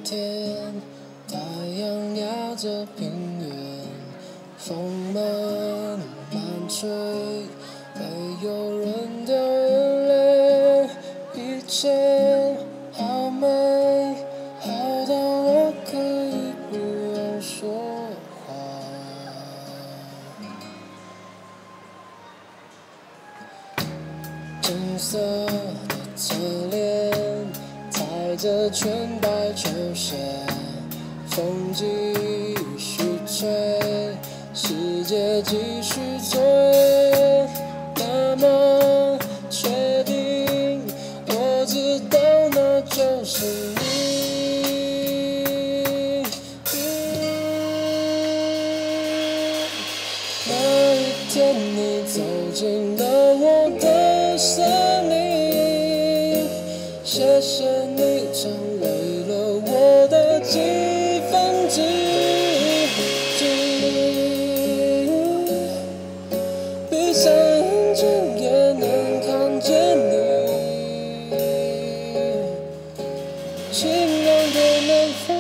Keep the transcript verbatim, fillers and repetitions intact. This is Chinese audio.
天，太阳压着平原，风慢慢吹，没有人掉眼泪，一切好美，好到我可以不用说话。金色的侧脸，踩着全白球鞋，风继续吹，世界继续作业。那么确定，我知道那就是你。那一天你走进了我的生命，谢谢你成为了我的几分之几，闭上眼睛也能看见你，晴朗的南方。